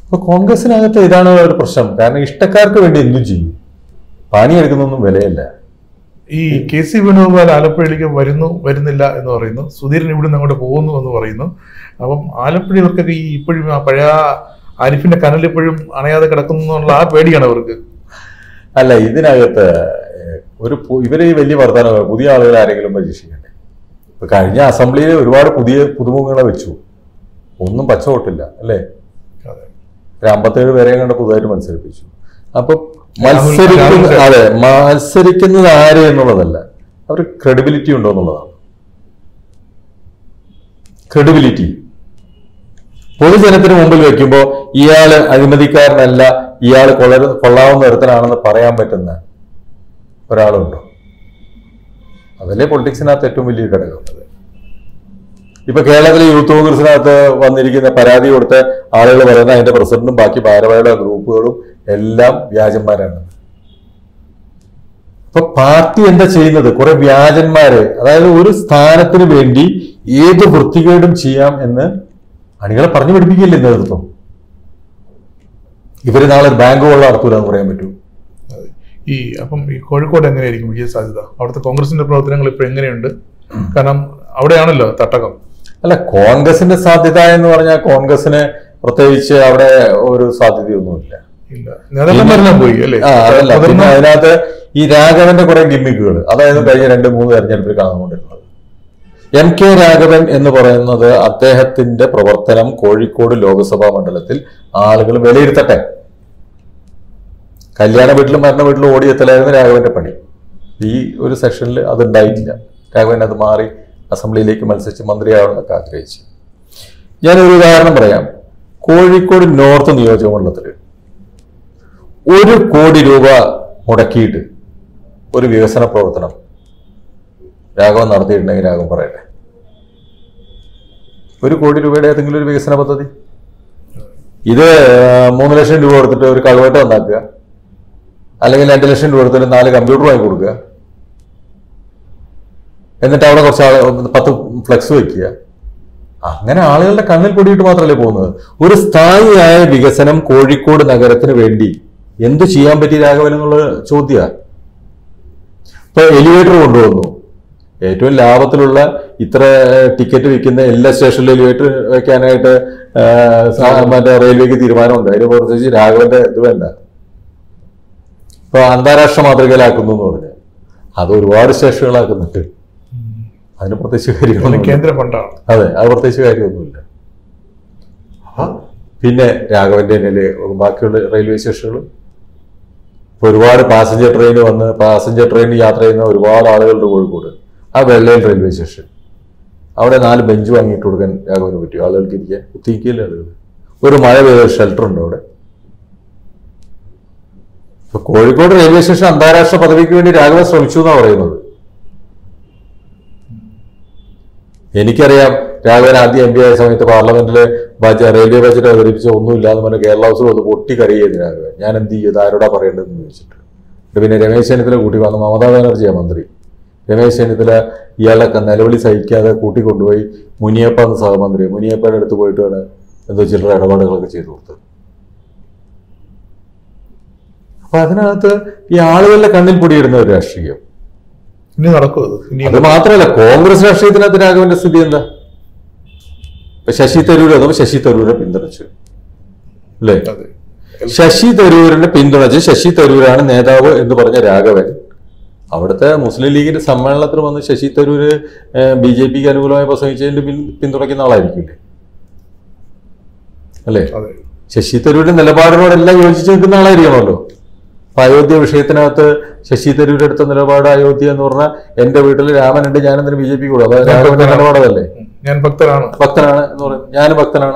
അപ്പൊ കോൺഗ്രസിനകത്ത് ഇതാണ് ഒരു പ്രശ്നം. കാരണം ഇഷ്ടക്കാർക്ക് വേണ്ടി എന്തും ചെയ്യും, പണിയെടുക്കുന്നൊന്നും വിലയല്ല. ഈ കെ സി വേണുഗോപാൽ ആലപ്പുഴയിലേക്ക് വരുന്നില്ല എന്ന് പറയുന്നു. സുധീരൻ ഇവിടുന്ന് അങ്ങോട്ട് പോകുന്നു എന്ന് പറയുന്നു. അപ്പം ആലപ്പുഴ ഇവർക്കൊക്കെ ഈ ഇപ്പോഴും ആ പഴയ ആരിഫിന്റെ കനൽ ഇപ്പോഴും അണയാതെ കിടക്കുന്നു എന്നുള്ള ആ പേടിയാണ് അവർക്ക്. അല്ല, ഇതിനകത്ത് ഇവര് വലിയ വർധന പുതിയ ആളുകൾ ആരെങ്കിലും പരീക്ഷിക്കണ്ടേ? ഇപ്പൊ കഴിഞ്ഞ അസംബ്ലിയിൽ ഒരുപാട് പുതിയ പുതുമുഖങ്ങളെ വെച്ചു, ഒന്നും പച്ച വോട്ടില്ല അല്ലേ? 57 പേരെ കണ്ട് പുതുതായിട്ട് മത്സരിപ്പിച്ചു. അപ്പൊ മത്സരിക്കുന്നത് ആര് എന്നുള്ളതല്ല, അവർ ക്രെഡിബിലിറ്റി ഉണ്ടോ എന്നുള്ളതാണ്. ക്രെഡിബിലിറ്റി പൊതുജനത്തിന് മുമ്പിൽ വെക്കുമ്പോൾ ഇയാള് അഴിമതിക്കാരനല്ല, ഇയാള് കൊള്ളാവുന്ന ഒരുത്തനാണെന്ന് പറയാൻ പറ്റുന്ന ഒരാളുണ്ടോ? അതല്ലേ പൊളിറ്റിക്സിനകത്ത് ഏറ്റവും വലിയ ഘടകം. ഇപ്പൊ കേരളത്തിലെ യൂത്ത് കോൺഗ്രസിനകത്ത് വന്നിരിക്കുന്ന പരാതി കൊടുത്ത ആളുകൾ പറയുന്ന അതിന്റെ പ്രസിഡന്റും ബാക്കി ഭാരവാഹികളുടെ ഗ്രൂപ്പുകളും എല്ലാം വ്യാജന്മാരാണ്. ഇപ്പൊ പാർട്ടി എന്താ ചെയ്യുന്നത്? കുറെ വ്യാജന്മാര്, അതായത് ഒരു സ്ഥാനത്തിന് വേണ്ടി ഏത് വൃത്തികേടും ചെയ്യാം എന്ന് അണികളെ പറഞ്ഞു പഠിപ്പിക്കില്ലേ നേതൃത്വം. ഇവര് നാളെ ബാങ്ക് കൊള്ള നടത്തൂല എന്ന് പറയാൻ പറ്റൂ. അപ്പം ഈ കോഴിക്കോട് എങ്ങനെയായിരിക്കും വിജയ സാധ്യത? അവിടുത്തെ കോൺഗ്രസിന്റെ പ്രവർത്തനങ്ങൾ ഇപ്പൊ എങ്ങനെയുണ്ട്? കാരണം അവിടെയാണല്ലോ തട്ടകം. അല്ല, കോൺഗ്രസിന്റെ സാധ്യത എന്ന് പറഞ്ഞാൽ കോൺഗ്രസിന് പ്രത്യേകിച്ച് അവിടെ ഒരു സാധ്യതയൊന്നുമില്ല. പോയി അല്ലേ? അതല്ല, പിന്നെ അതിനകത്ത് ഈ രാഘവന്റെ കുറെ ഗിമ്മിക്കുകൾ, അതായത് കഴിഞ്ഞ 2-3 തെരഞ്ഞെടുപ്പിൽ കാണുന്നുകൊണ്ടിരുന്നത്. MK രാഘവൻ എന്ന് പറയുന്നത് അദ്ദേഹത്തിന്റെ പ്രവർത്തനം കോഴിക്കോട് ലോക്സഭാ മണ്ഡലത്തിൽ ആളുകൾ വിലയിരുത്തട്ടെ. കല്യാണ വീട്ടിലും മരണ വീട്ടിലും ഓടിയെത്തലായിരുന്നു രാഘവന്റെ പണി. ഈ ഒരു സെഷനിൽ അതുണ്ടായിട്ടില്ല. രാഘവൻ അത് മാറി അസംബ്ലിയിലേക്ക് മത്സരിച്ച് മന്ത്രിയാവണമെന്നൊക്കെ ആഗ്രഹിച്ചു. ഞാനൊരു ഉദാഹരണം പറയാം. കോഴിക്കോട് നോർത്ത് നിയോജകമണ്ഡലത്തിൽ 1 കോടി രൂപ മുടക്കിയിട്ട് ഒരു വികസന പ്രവർത്തനം രാഘവൻ നടത്തിയിട്ടുണ്ടെങ്കിൽ രാഘവൻ പറയട്ടെ. 1 കോടി രൂപയുടെ ഏതെങ്കിലും ഒരു വികസന പദ്ധതി. ഇത് 3 ലക്ഷം രൂപ കൊടുത്തിട്ട് ഒരു കൾവെട്ട് ഉണ്ടാക്കുക, അല്ലെങ്കിൽ 2 ലക്ഷം രൂപ കൊടുത്തിട്ട് 4 കമ്പ്യൂട്ടർ വാങ്ങി കൊടുക്കുക, എന്നിട്ട് അവിടെ കുറച്ച് 10 ഫ്ലെക്സ് വെക്കുക. അങ്ങനെ ആളുകളുടെ കണ്ണിൽ പൊടിയിട്ട് മാത്രമല്ലേ പോകുന്നത്. ഒരു സ്ഥായിയായ വികസനം കോഴിക്കോട് നഗരത്തിന് വേണ്ടി എന്ത് ചെയ്യാൻ പറ്റി രാഘവൻ എന്നുള്ള ചോദ്യമാണ്. ഇപ്പൊ എലിവേറ്റർ കൊണ്ടുവന്നു. ഏറ്റവും ലാഭത്തിലുള്ള ഇത്ര ടിക്കറ്റ് വിൽക്കുന്ന എല്ലാ സ്റ്റേഷനിലും എലിവേറ്റർ വെക്കാനായിട്ട് മറ്റേ റെയിൽവേക്ക് തീരുമാനമുണ്ട്. അതിന് പ്രത്യേകിച്ച് രാഘവന്റെ ഇത് വേണ്ട. ഇപ്പൊ അന്താരാഷ്ട്ര മാതൃകയിലാക്കുന്നു എന്ന് പറഞ്ഞ് അത് ഒരുപാട് സ്റ്റേഷനുകളാക്കുന്നുണ്ട്. അതിന് പ്രത്യേകിച്ച് കാര്യമൊന്നും കേന്ദ്ര ഫണ്ടാണ്. അതെ, അത് പ്രത്യേകിച്ച് കാര്യമൊന്നുമില്ല. പിന്നെ രാഘവന്റെ തന്നെ ബാക്കിയുള്ള റെയിൽവേ സ്റ്റേഷനുകളും ഒരുപാട് പാസഞ്ചർ ട്രെയിൻ യാത്ര ചെയ്യുന്ന ഒരുപാട് ആളുകളുടെ കോഴിക്കോട്. ആ വെള്ളയിൽ റെയിൽവേ സ്റ്റേഷൻ, അവിടെ 4 ബെഞ്ച് വാങ്ങിയിട്ട് കൊടുക്കാൻ രാഘവന് പറ്റും. ആളുകൾക്ക് ഇരിക്കാൻ കുത്തിയിരിക്കില്ല ആളുകൾ. ഒരു മഴ പെയ്ത ഷെൽട്ടർ ഉണ്ട് അവിടെ. ഇപ്പൊ കോഴിക്കോട് റെയിൽവേ സ്റ്റേഷൻ അന്താരാഷ്ട്ര പദവിക്ക് വേണ്ടി രാഘവൻ ശ്രമിച്ചു എന്നാണ് പറയുന്നത്. എനിക്കറിയാം, രാഘവൻ ആദ്യം MP ആയ സമയത്ത് പാർലമെന്റില് റെയിൽവേ ബജറ്റ് അവതരിപ്പിച്ച ഒന്നുമില്ലാന്ന് പറഞ്ഞ് കേരള ഹൗസിൽ ഒന്ന് പൊട്ടിക്കറിയായിരുന്നു രാഘവൻ. ഞാൻ എന്ത് ചെയ്ത് ആരോടാ പറയേണ്ടതെന്ന് ചോദിച്ചിട്ട്. പിന്നെ രമേശ് ചെന്നിത്തല കൂട്ടി വന്നു. മമതാ ബാനർജിയാണ് മന്ത്രി. രമേശ് ചെന്നിത്തല ഇയാളുടെ നിലവിളി സഹിക്കാതെ കൂട്ടിക്കൊണ്ടുപോയി മുനിയപ്പ എന്ന സഹമന്ത്രി, മുനിയപ്പയുടെ അടുത്ത് പോയിട്ടാണ് എന്തോ ചില്ലറ ഇടപാടുകളൊക്കെ ചെയ്തു കൊടുത്തത്. അപ്പൊ അതിനകത്ത് ഈ ആളുകളുടെ കണ്ണിൽ പൊടിയിടുന്ന ഒരു രാഷ്ട്രീയം ഇനി നടക്കും. അത് മാത്രമല്ല, കോൺഗ്രസ് രാഷ്ട്രീയത്തിനകത്ത് രാഘവന്റെ സ്ഥിതി എന്താ? ഇപ്പൊ ശശി തരൂരെ പിന്തുണച്ചു അല്ലേ? ശശി തരൂരാണ് നേതാവ് എന്ന് പറഞ്ഞ രാഘവൻ അവിടുത്തെ മുസ്ലിം ലീഗിന്റെ സമ്മേളനത്തിൽ വന്ന് ശശി തരൂര് BJPക്ക് അനുകൂലമായി പ്രസംഗിച്ചതിന്റെ പിന്തുണയ്ക്കുന്ന ആളായിരിക്കില്ലേ അല്ലേ? ശശി തരൂരിന്റെ നിലപാടിനോടെല്ലാം യോജിച്ച് നിൽക്കുന്ന ആളായിരിക്കണമല്ലോ. അപ്പൊ അയോധ്യ വിഷയത്തിനകത്ത് ശശി തരൂർ എടുത്ത നിലപാട് അയോധ്യ എന്ന് പറഞ്ഞാൽ എന്റെ വീട്ടിൽ രാമനുണ്ട്, ഞാനെന്തിന് BJP കൂടെ? അതായത് രാഘവന്റെ നിലപാടല്ലേ? ഞാൻ ഭക്തനാണ് എന്ന് പറയുന്നത്. ഞാനും ഭക്തനാണ്,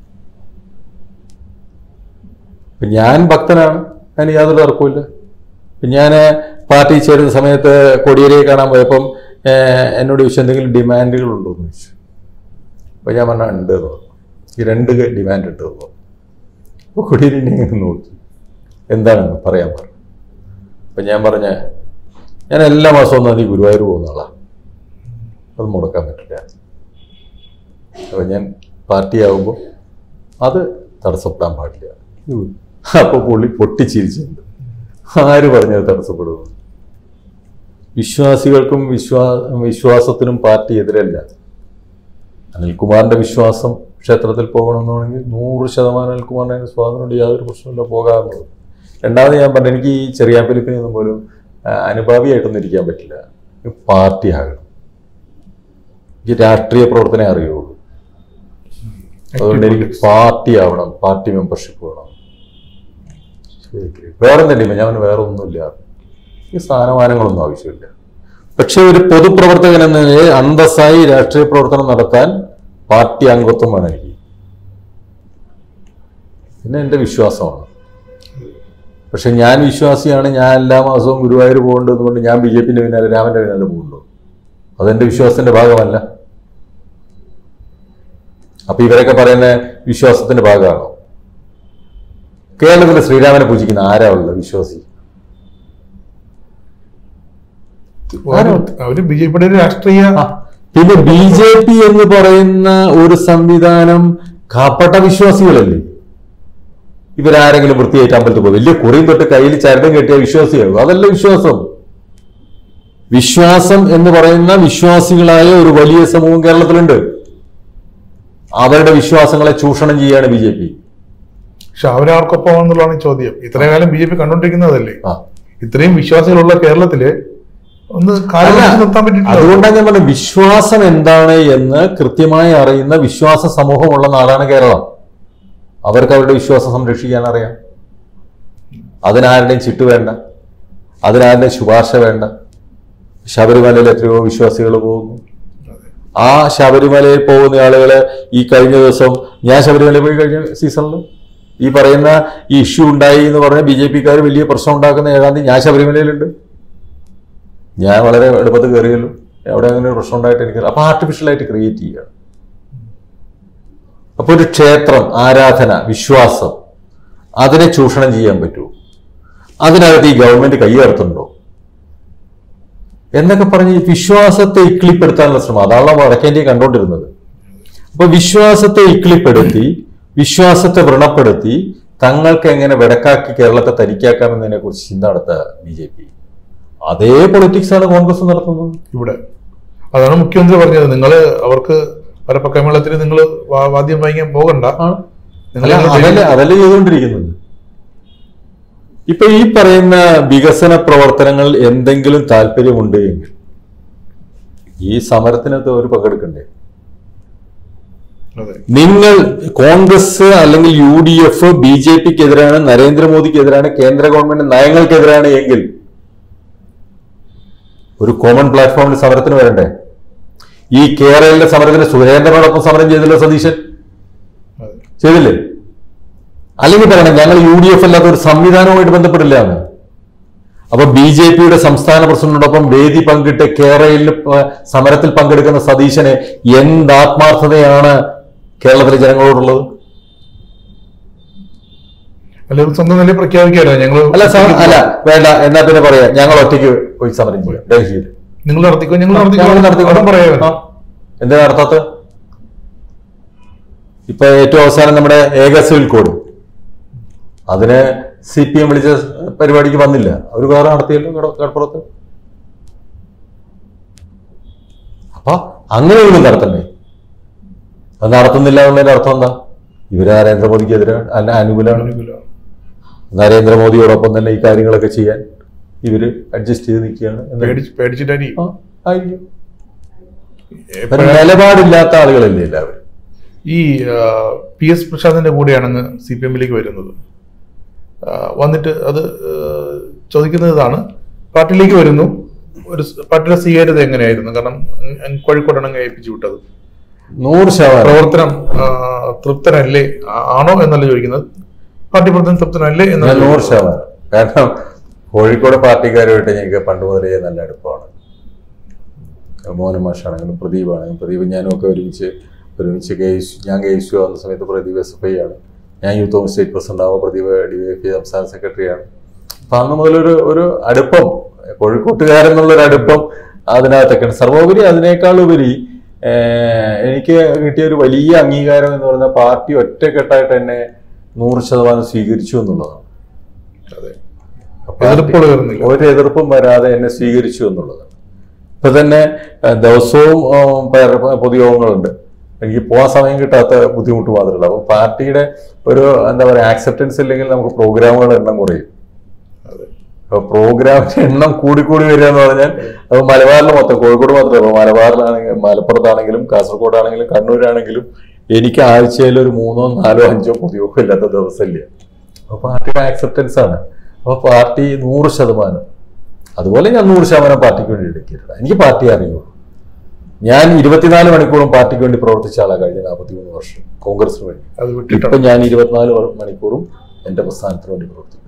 ഞാൻ ഭക്തനാണ്, അതിന് യാതൊരു തർക്കമില്ല. ഞാൻ പാർട്ടി ചേരുന്ന സമയത്ത് കോടിയേരിയെ കാണാൻ പോയപ്പം എന്നോട് ചോദിച്ചു എന്തെങ്കിലും ഡിമാൻഡുകൾ ഉണ്ടോ എന്ന് ചോദിച്ചു. അപ്പൊ ഞാൻ പറഞ്ഞാൽ ഉണ്ട് എന്ന് പറഞ്ഞു. ഈ 2 ഡിമാൻഡ് ഉണ്ട് എന്ന് പറഞ്ഞു. അപ്പൊ കോടിയേരി ഇങ്ങനെ നോക്കി, എന്താണെന്ന് പറയാൻ പറഞ്ഞു. അപ്പൊ ഞാൻ പറഞ്ഞ ഞാൻ എല്ലാ മാസവും നദി ഗുരുവായൂർ പോകുന്ന ആളാണ്, അത് മുടക്കാൻ പറ്റില്ല. അപ്പൊ ഞാൻ പാർട്ടി ആകുമ്പോൾ അത് തടസ്സപ്പെടാൻ പാടില്ല. അപ്പൊ പുള്ളി പൊട്ടിച്ചിരിച്ചിട്ടുണ്ട്. ആര് പറഞ്ഞത് തടസ്സപ്പെടുന്നു? വിശ്വാസികൾക്കും വിശ്വാസത്തിനും പാർട്ടി എതിരല്ല. അനിൽകുമാറിന്റെ വിശ്വാസം ക്ഷേത്രത്തിൽ പോകണമെന്നാണെങ്കിൽ 100% അനിൽകുമാറിന് സ്വാതന്ത്ര്യമുണ്ട്, യാതൊരു പ്രശ്നമില്ല, പോകാമെന്നുള്ളത്. രണ്ടാമത് ഞാൻ പറഞ്ഞു, എനിക്ക് ഈ ചെറിയ ഫിലിപ്പിനൊന്നും പോലും അനുഭാവിയായിട്ടൊന്നും ഇരിക്കാൻ പറ്റില്ല. പാർട്ടി ആകണം, എനിക്ക് രാഷ്ട്രീയ പ്രവർത്തനം അറിയുള്ളൂ. അതുകൊണ്ട് എനിക്ക് പാർട്ടി ആവണം, പാർട്ടി മെമ്പർഷിപ്പ് വേണം. വേറെന്തല്ലേ ഞാൻ വേറെ ഒന്നുമില്ല, ഈ സ്ഥാനമാനങ്ങളൊന്നും ആവശ്യമില്ല. പക്ഷെ ഒരു പൊതുപ്രവർത്തകൻ എന്ന നിലയിൽ അന്തസ്സായി രാഷ്ട്രീയ പ്രവർത്തനം നടത്താൻ പാർട്ടി അംഗത്വം വേണം എനിക്ക്. പിന്നെ എൻ്റെ വിശ്വാസമാണ്. പക്ഷെ ഞാൻ വിശ്വാസിയാണ്, ഞാൻ എല്ലാ മാസവും ഗുരുവായൂർ പോകുന്നുണ്ട്, ഞാൻ BJPന്റെ പിന്നാലെ രാമന്റെ പിന്നാലെ പോകുന്നുണ്ടോ? അതെന്റെ വിശ്വാസത്തിന്റെ ഭാഗമല്ല. അപ്പൊ ഇവരൊക്കെ പറയുന്ന വിശ്വാസത്തിന്റെ ഭാഗമാണോ? കേരളത്തിലെ ശ്രീരാമനെ പൂജിക്കുന്ന ആരാ ഉള്ള വിശ്വാസി? അവര് BJPയുടെ രാഷ്ട്രീയ, പിന്നെ BJP എന്ന് പറയുന്ന ഒരു സംവിധാനം കാപ്പട്ട വിശ്വാസികളല്ലേ? ഇവരാരെങ്കിലും വൃത്തിയായിട്ട് അമ്പലത്തിൽ പോകും, വലിയ കുറിയും തൊട്ട് കയ്യിൽ ചരടും കെട്ടിയ വിശ്വാസിയാകും. അതല്ല വിശ്വാസം. വിശ്വാസം എന്ന് പറയുന്ന വിശ്വാസികളായ ഒരു വലിയ സമൂഹം കേരളത്തിലുണ്ട്. അവരുടെ വിശ്വാസങ്ങളെ ചൂഷണം ചെയ്യാണ് BJP. പക്ഷെ അവരാർക്കൊപ്പം എന്നുള്ളതാണ് ചോദ്യം. ഇത്രയും കാലം BJP കണ്ടോണ്ടിരിക്കുന്നതല്ലേ? ഇത്രയും വിശ്വാസികളുള്ള കേരളത്തില് ഒന്ന് നിർത്താൻ പറ്റില്ല. അതുകൊണ്ടാണ് ഞാൻ പറഞ്ഞത്, വിശ്വാസം എന്താണ് എന്ന് കൃത്യമായി അറിയുന്ന വിശ്വാസ സമൂഹമുള്ള നാടാണ് കേരളം. അവർക്ക് അവരുടെ വിശ്വാസം സംരക്ഷിക്കാൻ അറിയാം. അതിനാരുടെയും ചിട്ട് വേണ്ട, അതിനാരുടെയും ശുപാർശ വേണ്ട. ശബരിമലയിൽ എത്രയോ വിശ്വാസികൾ പോകുന്നു. ആ ശബരിമലയിൽ പോകുന്ന ആളുകളെ ഈ കഴിഞ്ഞ ദിവസം ഞാൻ ശബരിമലയിൽ പോയി കഴിഞ്ഞ സീസണിൽ ഈ പറയുന്ന ഈ ഇഷ്യൂ ഉണ്ടായി എന്ന് പറഞ്ഞ BJPക്കാർ വലിയ പ്രശ്നം ഉണ്ടാക്കുന്ന ഏകാന്തി ഞാൻ ശബരിമലയിലുണ്ട്. ഞാൻ വളരെ എളുപ്പത്തിൽ കയറിയല്ലോ, അവിടെ അങ്ങനെ ഒരു പ്രശ്നം ഉണ്ടായിട്ട് എനിക്ക്. അപ്പൊ ആർട്ടിഫിഷ്യലായിട്ട് ക്രിയേറ്റ് ചെയ്യുകയാണ്. അപ്പൊ ഒരു ക്ഷേത്രം, ആരാധന, വിശ്വാസം, അതിനെ ചൂഷണം ചെയ്യാൻ പറ്റുമോ? അതിനകത്ത് ഈ ഗവൺമെന്റ് കൈയർത്തുണ്ടോ എന്നൊക്കെ പറഞ്ഞ് വിശ്വാസത്തെ ഇക്ലിപ്പെടുത്താനുള്ള ശ്രമം, അതാണല്ലോ വടക്കേന്ത്യ കണ്ടോണ്ടിരുന്നത്. അപ്പൊ വിശ്വാസത്തെ ഇക്ലിപ്പെടുത്തി, വിശ്വാസത്തെ വ്രണപ്പെടുത്തി തങ്ങൾക്ക് എങ്ങനെ വെടക്കാക്കി കേരളത്തെ തനിക്കാക്കാമെന്നതിനെ കുറിച്ച് ചിന്ത നടത്തുക BJP. അതേ പൊളിറ്റിക്സ് ആണ് കോൺഗ്രസ് നടത്തുന്നത് ഇവിടെ. അതാണ് മുഖ്യമന്ത്രി പറഞ്ഞത്, നിങ്ങള് അവർക്ക് പരപ്പക്കമേളത്തിന് നിങ്ങൾ വാദ്യം വാങ്ങിക്കാൻ പോകണ്ട. അതല്ലേ ചെയ്തുകൊണ്ടിരിക്കുന്നത്. ഇപ്പൊ ഈ പറയുന്ന വികസന പ്രവർത്തനങ്ങൾ എന്തെങ്കിലും താല്പര്യമുണ്ട് എങ്കിൽ ഈ സമരത്തിനകത്ത് അവർ പങ്കെടുക്കണ്ടേ? നിങ്ങൾ കോൺഗ്രസ് അല്ലെങ്കിൽ UDF BJPക്കെതിരാണ്, നരേന്ദ്രമോദിക്കെതിരാണ്, കേന്ദ്ര ഗവൺമെന്റ് നയങ്ങൾക്കെതിരാണ് എങ്കിൽ ഒരു കോമൺ പ്ലാറ്റ്ഫോമിൽ സമരത്തിന് വരണ്ടേ? ഈ കേരളയിലെ സമരത്തിന് സുരേന്ദ്രനോടൊപ്പം സമരം ചെയ്തല്ലോ സതീശൻ, ചെയ്തില്ലേ? അല്ലെങ്കിൽ പറയണം ഞങ്ങൾ UDF അല്ലാത്ത ഒരു സംവിധാനവുമായിട്ട് ബന്ധപ്പെടില്ല എന്ന്. അപ്പൊ BJPയുടെ സംസ്ഥാന പ്രസിഡന്റിനോടൊപ്പം വേദി പങ്കിട്ട് കേരളയിൽ സമരത്തിൽ പങ്കെടുക്കുന്ന സതീശനെ എന്താത്മാർത്ഥതയാണ് കേരളത്തിലെ ജനങ്ങളോടുള്ളത്? സ്വന്തം നില പ്രഖ്യാപിക്കാലോ ഞങ്ങൾ. അല്ല വേണ്ട, എന്നാ പിന്നെ പറയാ ഞങ്ങൾ ഒറ്റയ്ക്ക് പോയി സമരം ചെയ്യാം ഡൽഹിയിൽ. നിങ്ങൾ നടത്തിക്കോ, ഞങ്ങൾ നടത്തിക്കോ പറയാ. എന്താ നടത്താത്ത? ഇപ്പൊ ഏറ്റവും അവസാനം നമ്മുടെ ഏക സിവിൽ കോഡ്, അതിന് CPM വിളിച്ച പരിപാടിക്ക് വന്നില്ല, അവർ വേറെ നടത്തിയല്ലോ കടപ്പുറത്ത്. അപ്പൊ അങ്ങനെയൊന്നും നടത്തണ്ടേ? അത് നടത്തുന്നില്ല എന്നുള്ളതിന്റെ അർത്ഥം എന്താ? ഇവര് നരേന്ദ്രമോദിക്കെതിരാണ്, അല്ല അനുകൂലമാണ്. നരേന്ദ്രമോദിയോടൊപ്പം തന്നെ ഈ കാര്യങ്ങളൊക്കെ ചെയ്യാൻ ഇവര് അഡ്ജസ്റ്റ് ചെയ്ത് നിൽക്കുകയാണ്. നിലപാടില്ലാത്ത ആളുകളല്ലേ എല്ലാവരും. ഈ PS പ്രശാന്തിന്റെ കൂടെയാണെന്ന് CPM-ലേക്ക് വരുന്നത്. വന്നിട്ട് അത് ചോദിക്കുന്നത് ഇതാണ്, പാർട്ടിയിലേക്ക് വരുന്നു, ഒരു പാർട്ടിയുടെ സ്വീകാര്യത എങ്ങനെയായിരുന്നു? കാരണം കോഴിക്കോടാണ് ഏൽപ്പിച്ചു വിട്ടത്. 100% പ്രവർത്തനം തൃപ്തനല്ലേ ആണോ എന്നല്ല ചോദിക്കുന്നത്, പാർട്ടി പ്രവർത്തനം തൃപ്തനല്ലേ എന്ന്. 100%. കാരണം കോഴിക്കോട് പാർട്ടിക്കാരുമായിട്ട് ഞങ്ങൾക്ക് പണ്ട് മുതലേ നല്ല അടുപ്പമാണ്. മോഹൻ മാഷാണെങ്കിലും പ്രദീപ് ഞാനും ഒക്കെ ഒരുമിച്ച് ഞാൻ KSU ആവുന്ന സമയത്ത് പ്രദീപ് SFI ആണ്, ഞാൻ യൂത്ത് കോൺഗ്രസ് സ്റ്റേറ്റ് പ്രസിഡന്റ് ആവുമ്പോൾ പ്രദീപ് DYFI സംസ്ഥാന സെക്രട്ടറിയാണ്. അപ്പൊ അന്ന് മുതലൊരു ഒരു അടുപ്പം, കോഴിക്കോട്ടുകാരെന്നുള്ളൊരു അടുപ്പം അതിനകത്തൊക്കെ. സർവോപരി അതിനേക്കാൾ ഉപരി എനിക്ക് കിട്ടിയ ഒരു വലിയ അംഗീകാരം എന്ന് പറയുന്ന പാർട്ടി ഒറ്റക്കെട്ടായിട്ട് തന്നെ 100% സ്വീകരിച്ചു എന്നുള്ളതാണ്. അതെ, എതിർപ്പുകൾ വരുന്നില്ല. ഒരു എതിർപ്പും വരാതെ എന്നെ സ്വീകരിച്ചു എന്നുള്ളതാണ്. ഇപ്പൊ തന്നെ ദിവസവും പൊതുയോഗങ്ങളുണ്ട്. എനിക്ക് പോകാൻ സമയം കിട്ടാത്ത ബുദ്ധിമുട്ട് മാത്രമല്ല. അപ്പൊ പാർട്ടിയുടെ ഒരു എന്താ പറയുക ആക്സെപ്റ്റൻസ് ഇല്ലെങ്കിൽ നമുക്ക് പ്രോഗ്രാമുകളുടെ എണ്ണം കുറയും. അപ്പൊ പ്രോഗ്രാമിന്റെ എണ്ണം കൂടിക്കൂടി വരിക എന്ന് പറഞ്ഞാൽ അത് മലബാറിൽ മൊത്തം, കോഴിക്കോട് മാത്രമല്ല, മലബാറിലാണെങ്കിലും മലപ്പുറത്താണെങ്കിലും കാസർഗോഡാണെങ്കിലും കണ്ണൂരാണെങ്കിലും എനിക്ക് ആഴ്ചയിൽ ഒരു 3, 4, 5 പൊതുയോഗം ഇല്ലാത്ത ദിവസമില്ല. അപ്പൊ പാർട്ടിയുടെ ആക്സെപ്റ്റൻസ് ആണ്. അപ്പൊ പാർട്ടി 100%, അതുപോലെ ഞാൻ 100% പാർട്ടിക്ക് വേണ്ടി എടുക്കില്ല. എനിക്ക് പാർട്ടിയെ അറിയുള്ളൂ. ഞാൻ 24 മണിക്കൂറും പാർട്ടിക്ക് വേണ്ടി പ്രവർത്തിച്ച ആളാണ് കഴിഞ്ഞ 43 വർഷം കോൺഗ്രസിന് വേണ്ടി. ഇപ്പൊ ഞാൻ 24 മണിക്കൂറും എന്റെ പ്രസ്ഥാനത്തിന് വേണ്ടി പ്രവർത്തിക്കും.